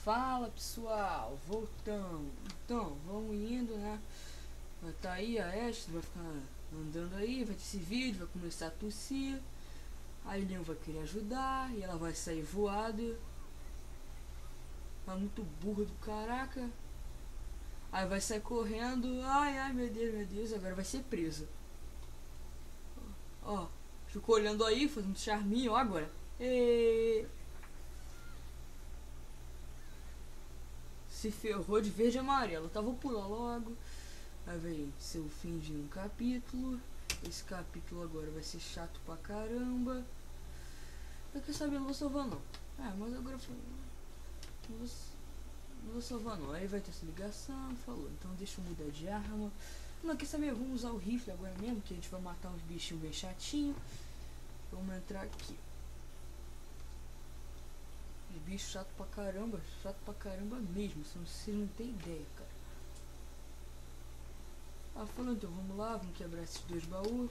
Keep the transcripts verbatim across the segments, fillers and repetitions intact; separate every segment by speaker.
Speaker 1: Fala pessoal, voltando. Então, vamos indo, né? Vai tá aí a Ashley, vai ficar andando aí, vai ter esse vídeo, vai começar a tossir. Aí o Leon vai querer ajudar e ela vai sair voada. Tá muito burra do caraca. Aí vai sair correndo. Ai, ai, meu Deus, meu Deus, agora vai ser presa. Ó, ficou olhando aí, fazendo charminho, ó agora. E... se ferrou de verde e amarelo. Tá, vou pular logo. Aí vai ser o fim de um capítulo. Esse capítulo agora vai ser chato pra caramba. Eu quero saber, não vou salvar não. Ah, mas agora não vou, não vou salvar não. Aí vai ter essa ligação, falou. Então deixa eu mudar de arma. Não, quer saber, vamos usar o rifle agora mesmo, que a gente vai matar uns bichinhos bem chatinhos. Vamos entrar aqui. Os bichos chato pra caramba, chato pra caramba mesmo. Vocês não tem ideia, cara. Ah, falando, então vamos lá, vamos quebrar esses dois baús.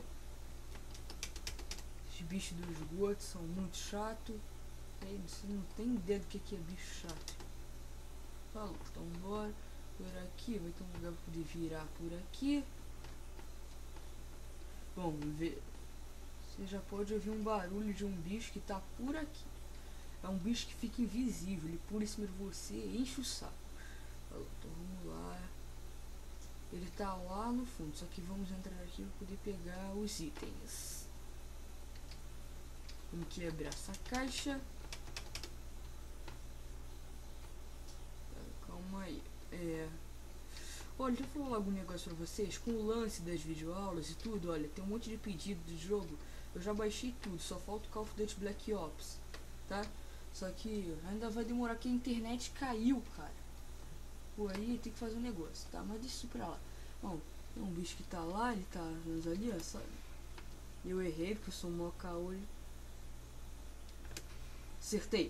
Speaker 1: Esses bichos do esgoto são muito chatos. Você não tem ideia do que é bicho chato. Falou, então bora. Por aqui, vai ter um lugar pra poder virar por aqui. Vamos ver. Você já pode ouvir um barulho de um bicho que tá por aqui. É um bicho que fica invisível, ele pula em cima de você e enche o saco. Falou, então vamos lá. Ele tá lá no fundo, só que vamos entrar aqui para poder pegar os itens. Vamos quebrar essa caixa. Calma aí. É... Olha, deixa eu falar algum negócio pra vocês. Com o lance das videoaulas e tudo, olha, tem um monte de pedido de jogo. Eu já baixei tudo, só falta o Call of Duty Black Ops, tá? Só que ainda vai demorar, que a internet caiu, cara. Por aí tem que fazer um negócio, tá? Mas deixa isso pra lá. Bom, tem um bicho que tá lá, ele tá ali, ó, sabe? Eu errei porque eu sou mó caolho. Acertei.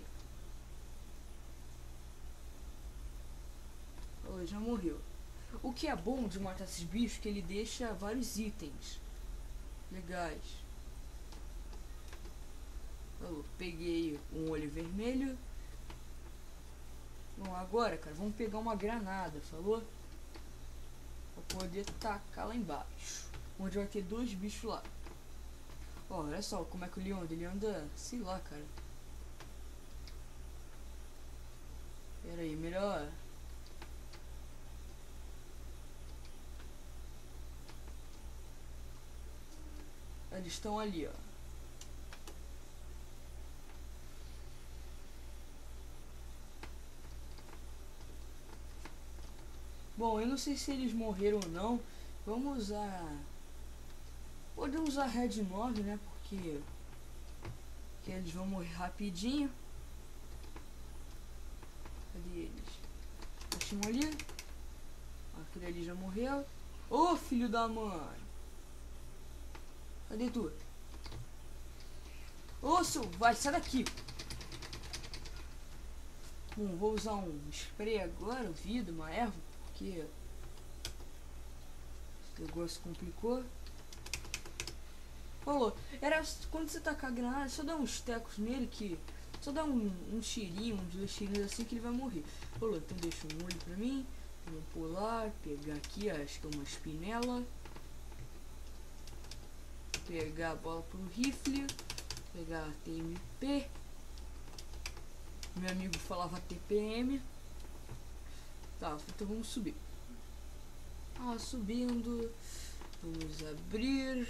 Speaker 1: Oh, já morreu. O que é bom de matar esses bichos é que ele deixa vários itens legais. Oh, peguei um olho vermelho. Bom, agora, cara, vamos pegar uma granada, falou? Pra poder tacar lá embaixo, onde vai ter dois bichos lá. Ó, olha só como é que ele anda. Ele anda, sei lá, cara. Pera aí, melhor. Eles estão ali, ó. Bom, eu não sei se eles morreram ou não. Vamos usar... Podemos usar Red nove, né? Porque... que eles vão morrer rapidinho. Cadê eles? Achei um ali. Aquele ali já morreu. Ô, oh, filho da mãe! Cadê tu? Ô, oh, seu... vai, sai daqui! Bom, vou usar um spray agora, o vidro, uma erva, porque esse negócio complicou. Falou, era quando você tacar a granada, só dá uns tecos nele que... só dá um, um tirinho, uns dois tirinhos assim que ele vai morrer. Falou, então deixa um olho pra mim. Vou pular, pegar aqui, acho que é uma espinela. Pegar a bola pro rifle. Pegar a T M P. Meu amigo falava T P M. Tá, então vamos subir. Ah, subindo. Vamos abrir.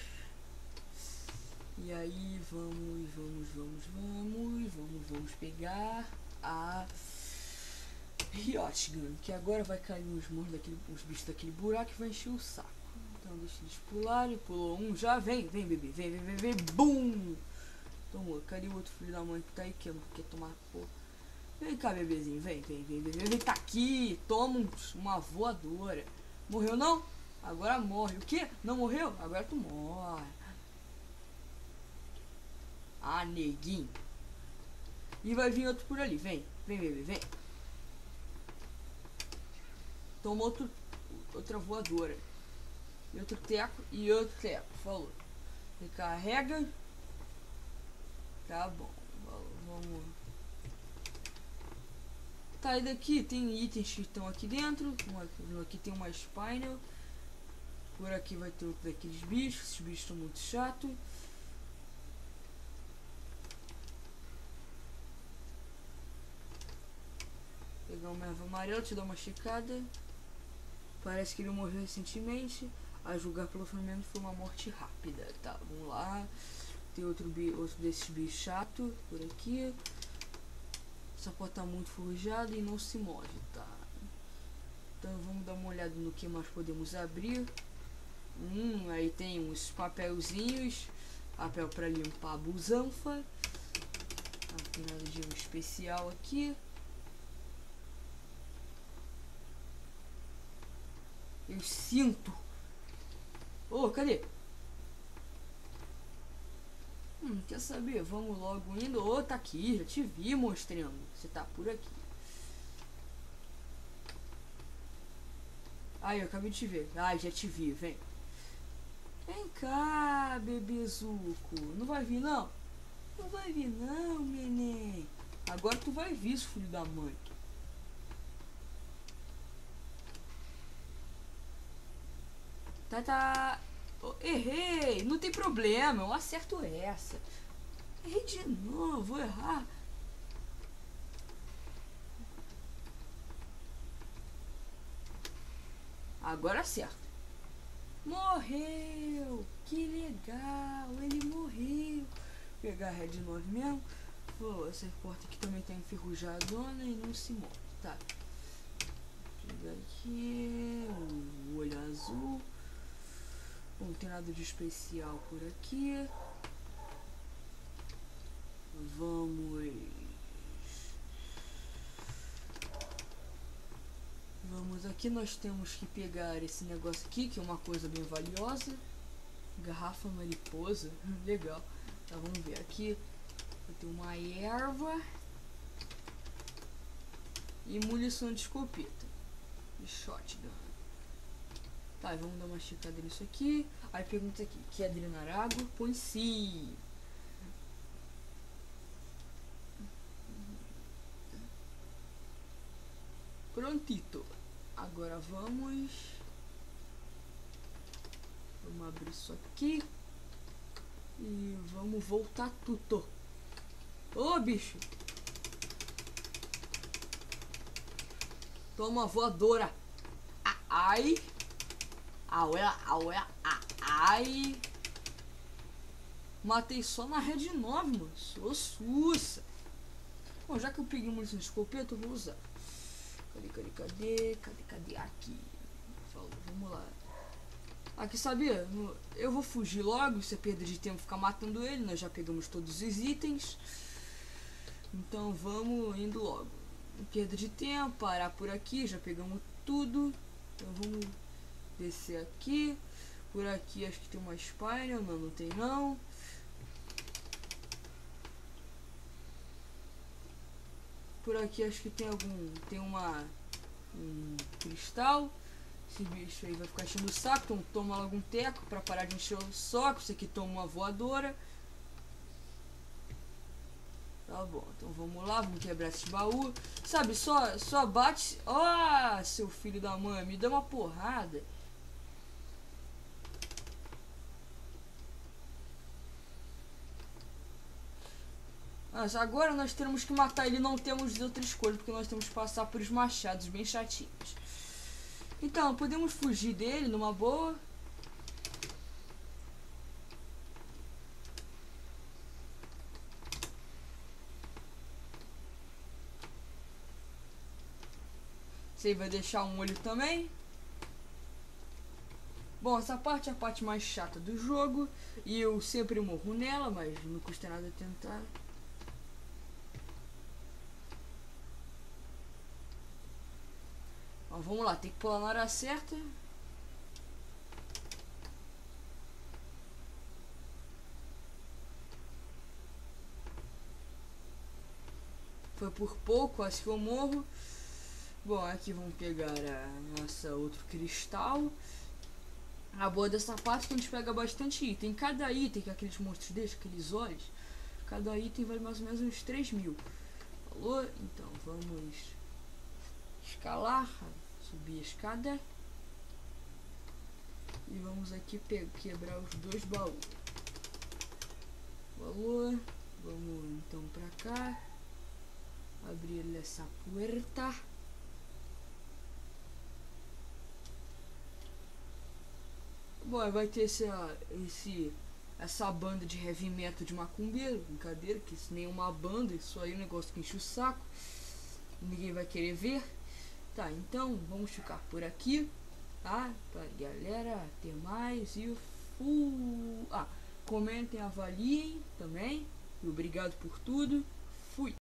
Speaker 1: E aí vamos, vamos, vamos, vamos, vamos, vamos pegar a Riotgun, que agora vai cair nos morros daquele, os bichos daquele buraco e vai encher o saco. Então deixa eles pularem, pulou um, já vem, vem bebê, vem, vem, vem, vem, bum! Tomou, cadê o outro filho da mãe que tá aí que não quer tomar porra? Vem cá, bebezinho, vem, vem, vem, vem, vem, vem, tá aqui, toma um, uma voadora. Morreu não? Agora morre. O que? Não morreu? Agora tu morre. Ah, neguinho. E vai vir outro por ali, vem, vem, bebê, vem. Toma outro, outra voadora. E outro teco, e outro teco, falou. Recarrega. Tá bom, vamos... Tá, e daqui tem itens que estão aqui dentro. Aqui tem uma spinel. Por aqui vai ter outro daqueles bichos. Esses bichos estão muito chatos. Pegar uma erva amarela, te dar uma checada. Parece que ele morreu recentemente. A julgar pelo ferimento foi uma morte rápida. Tá, vamos lá. Tem outro, bi outro desses bichos chato por aqui. Essa porta tá muito forjada e não se move, tá? Então vamos dar uma olhada no que mais podemos abrir. Hum, aí tem uns papelzinhos. Papel para limpar a busanfa. Não tem nada de um especial aqui. Eu sinto. Ô, oh, cadê? Hum, quer saber? Vamos logo indo. Ô, oh, tá aqui. Já te vi mostrando. Você tá por aqui. Ai, eu acabei de te ver. Ai, já te vi. Vem. Vem cá, bebezuco. Não vai vir, não? Não vai vir, não, neném. Agora tu vai vir, filho da mãe. Tá, tá. Oh, errei. Não tem problema. Eu acerto essa. Errei de novo. Vou errar. Agora acerto. Morreu. Que legal. Ele morreu. Vou pegar a Red nove mesmo. Oh, essa porta aqui também tá enferrujadona e não se move. Tá. Pegar aqui. O olho azul. Bom, não tem nada de especial por aqui. Vamos. Vamos aqui, nós temos que pegar esse negócio aqui, que é uma coisa bem valiosa. Garrafa mariposa. Legal. Tá, vamos ver aqui. Vai ter uma erva. E munição de escopeta. E shotgun. Tá, vamos dar uma checada nisso aqui. Aí pergunta aqui, quer drenar água? Põe sim. Prontito. Agora vamos. Vamos abrir isso aqui. E vamos voltar tudo. Ô, bicho. Toma voadora. Ah, ai. Aué, aué, ah, ai. Matei só na Red nove, mano. Sou sussa. Bom, já que eu peguei munição de escopeta, eu vou usar. Cadê, cadê, cadê? Cadê, cadê? Aqui. Falou, vamos lá. Aqui, sabia? Eu vou fugir logo. Isso é perda de tempo ficar matando ele. Nós já pegamos todos os itens. Então vamos indo logo. Perda de tempo, parar por aqui. Já pegamos tudo. Então vamos descer aqui. Por aqui acho que tem uma spinel. Não, não tem não. Por aqui acho que tem algum. Tem uma. Um cristal. Esse bicho aí vai ficar enchendo o saco. Então toma logo um teco pra parar de encher o saco. Esse aqui toma uma voadora. Tá bom, então vamos lá, vamos quebrar esse baú. Sabe, só, só bate. Ó, oh, seu filho da mãe, me dá uma porrada. Mas agora nós temos que matar ele, não temos outra escolha, porque nós temos que passar por os machados bem chatinhos. Então, podemos fugir dele numa boa. Você vai deixar um olho também. Bom, essa parte é a parte mais chata do jogo. E eu sempre morro nela, mas não custa nada tentar. Bom, vamos lá, tem que pular na hora certa. Foi por pouco, acho que eu morro. Bom, aqui vamos pegar a nossa outro cristal. A boa dessa parte é que a gente pega bastante item. Cada item que aqueles monstros deixam, aqueles olhos, cada item vale mais ou menos uns três mil. Falou? Então vamos escalar, subir a escada. E vamos aqui quebrar os dois baús. Valor. Vamos então pra cá. Abrir essa puerta. Bom, vai ter essa, esse, essa banda de heavy metal de macumbeiro. Brincadeira, que isso nem é uma banda. Isso aí é um negócio que enche o saco. Ninguém vai querer ver. Tá, então vamos ficar por aqui. Tá? Pra galera, até mais. E fui. Ah, comentem, avaliem também. E obrigado por tudo. Fui.